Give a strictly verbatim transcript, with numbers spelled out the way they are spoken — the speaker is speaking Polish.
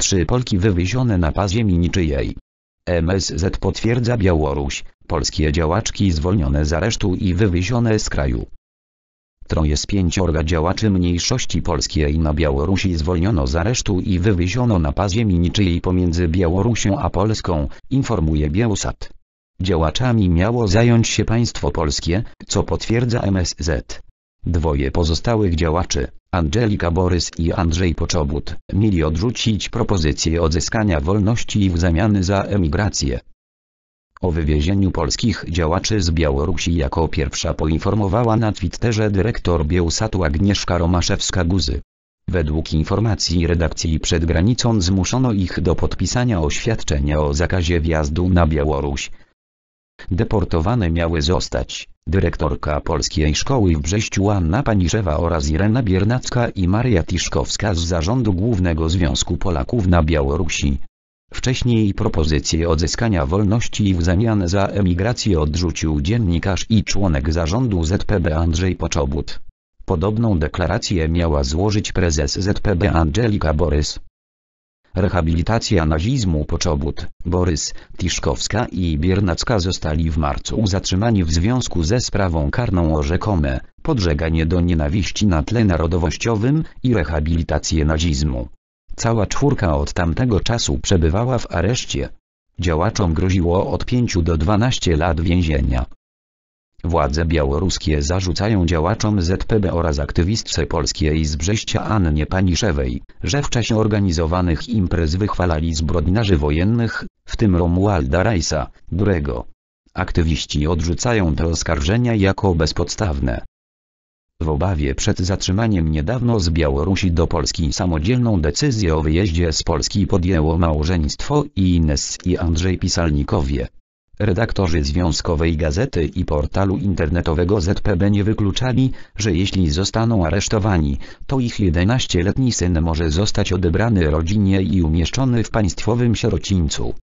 trzy Polki wywiezione na pas ziemi niczyjej. M S Z potwierdza Białoruś, polskie działaczki zwolnione z aresztu i wywiezione z kraju. Troje z pięciorga działaczy mniejszości polskiej na Białorusi zwolniono z aresztu i wywieziono na pas ziemi niczyjej pomiędzy Białorusią a Polską, informuje Biełsat. Działaczami miało zająć się państwo polskie, co potwierdza M S Z. Dwoje pozostałych działaczy, Angelika Borys i Andrzej Poczobut, mieli odrzucić propozycję odzyskania wolności w zamian za emigrację. O wywiezieniu polskich działaczy z Białorusi jako pierwsza poinformowała na Twitterze dyrektor Biełsatu Agnieszka Romaszewska-Guzy. Według informacji redakcji przed granicą zmuszono ich do podpisania oświadczenia o zakazie wjazdu na Białoruś. Deportowane miały zostać dyrektorka Polskiej Szkoły w Brześciu Anna Paniszewa oraz Irena Biernacka i Maria Tiszkowska z Zarządu Głównego Związku Polaków na Białorusi. Wcześniej propozycję odzyskania wolności w zamian za emigrację odrzucił dziennikarz i członek zarządu Z P B Andrzej Poczobut. Podobną deklarację miała złożyć prezes Z P B Angelika Borys. Rehabilitacja nazizmu. Poczobut, Borys, Tiszkowska i Biernacka zostali w marcu zatrzymani w związku ze sprawą karną o rzekome podżeganie do nienawiści na tle narodowościowym i rehabilitację nazizmu. Cała czwórka od tamtego czasu przebywała w areszcie. Działaczom groziło od pięciu do dwunastu lat więzienia. Władze białoruskie zarzucają działaczom Z P B oraz aktywistce polskiej z Brześcia Annie Paniszewej, że w czasie organizowanych imprez wychwalali zbrodniarzy wojennych, w tym Romualda Rajsa, Durego. Aktywiści odrzucają te oskarżenia jako bezpodstawne. W obawie przed zatrzymaniem niedawno z Białorusi do Polski samodzielną decyzję o wyjeździe z Polski podjęło małżeństwo Ines i Andrzej Pisalnikowie. Redaktorzy Związkowej Gazety i portalu internetowego Z P B nie wykluczali, że jeśli zostaną aresztowani, to ich jedenastoletni syn może zostać odebrany rodzinie i umieszczony w państwowym sierocińcu.